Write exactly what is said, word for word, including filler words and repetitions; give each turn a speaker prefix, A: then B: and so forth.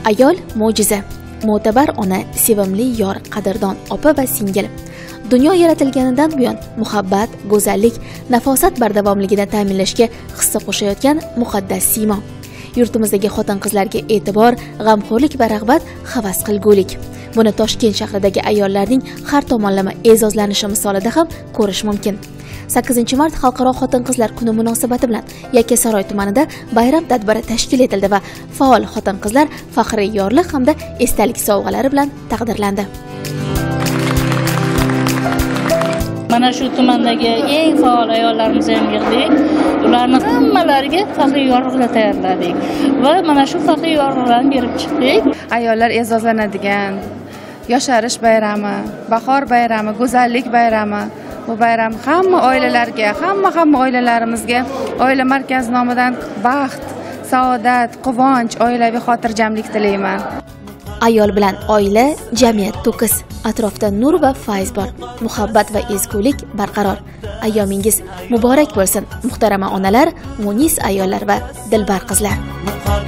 A: Ayol mo'jiza, mo'tabar ona, sevimli yor, qadrdon opa va singil. Dunyo yaratilganidan buyon muhabbat, go'zallik, nafosat bardavomligini ta'minlashga hissa qo'shayotgan muqaddas siymo. Yurtimizdagi xotin-qizlarga e'tibor, g'amxo'rlik va rag'bat havas qilgulik. Buni Toshkent shahridagi ayollarning har tomonlama e'zozlanishi misolida ham ko'rish mumkin. sakkizinchi mart Xalqaro xotin-qizlar kuni munosabati bilan Yakkasaroy tumanida bayram tadbiri tashkil etildi va faol xotin-qizlar faxriy yorliq hamda esdalik sovg'alari bilan taqdirlandi.
B: Mana shu tumandagi eng faol ayollarimizni ham yig'dik. Ularning hammalariga faxriy yorliqlar tayyorladik va mana shu faxriy yorliqlarni berib chiqdik.
C: Ayollar e'zozlanadigan yosharish bayrami, bahor bayrami, go'zallik bayrami. Bu bayram hamma oilalarga, hamma hamma oilalarimizga oila markazi nomidan baxt, saodat, quvonch, oilaviy xotirjamlik tilayman.
A: Ayol bilan oila, jamiyat to'kis. Atrofda nur va fayz bor. Muhabbat va ezgulik barqaror. Ayyomingiz muborak bo'lsin, muhtarama onalar, munis ayollar va dilbar qizlar.